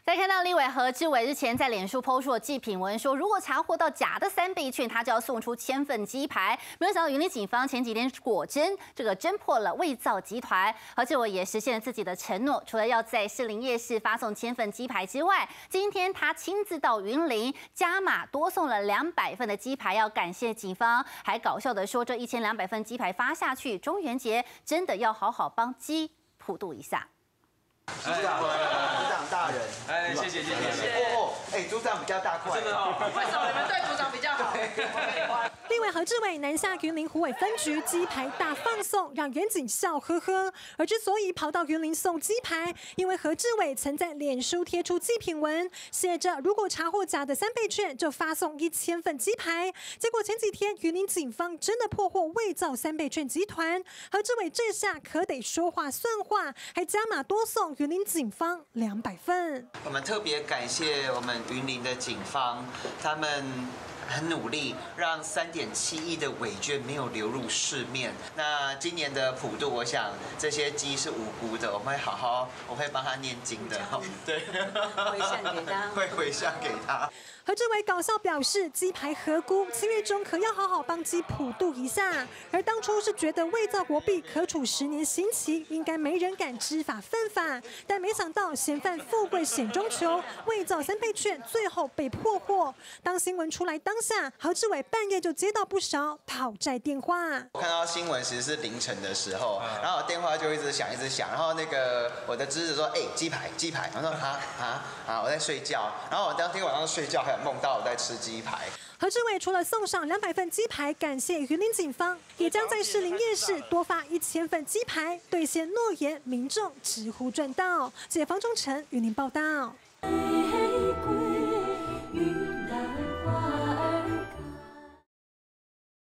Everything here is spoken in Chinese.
再看到立委何志伟日前在脸书抛出了祭品文，说如果查获到假的3倍券，他就要送出1000份鸡排。没有想到云林警方前几天果真侦破了伪造集团，何志伟也实现了自己的承诺，除了要在士林夜市发送1000份鸡排之外，今天他亲自到云林加码多送了200份的鸡排，要感谢警方。还搞笑的说，这1200份鸡排发下去，中元节真的要好好帮鸡普渡一下。 组长大人， 谢谢。 组长比较大块， 真的哦。 为什么你们对组长比较好？ 立委何志伟南下云林虎尾分局鸡排大放送，让远景笑呵呵。而之所以跑到云林送鸡排，因为何志伟曾在脸书贴出祭品文，写着如果查获假的3倍券，就发送1000份鸡排。结果前几天云林警方真的破获伪造3倍券集团，何志伟这下可得说话算话，还加码多送云林警方200份。 我们特别感谢我们云林的警方，他们很努力，让3.7亿的伪券没有流入市面。那今年的普渡，我想这些鸡是无辜的，我会帮他念经的，对， 回向给他， 会回向给他。 何志伟搞笑表示，鸡排合估7月中可要好好帮鸡普渡一下。而当初是觉得伪造国币可处10年刑期，应该没人敢知法犯法，但没想到嫌犯富贵险中求，伪造3倍券，最后被破获。当新闻出来当下，何志伟半夜就接到不少讨债电话。 我看到新闻其实是凌晨的时候，然后我电话就一直响，然后我的侄子说，鸡排，然后说我在睡觉，然后我当天晚上睡觉还有梦到我在吃鸡排。 何志伟除了送上200份鸡排，感谢云林警方，也将在士林夜市多发1000份鸡排，兑现诺言，民众直呼赚到。解放中城云林报道。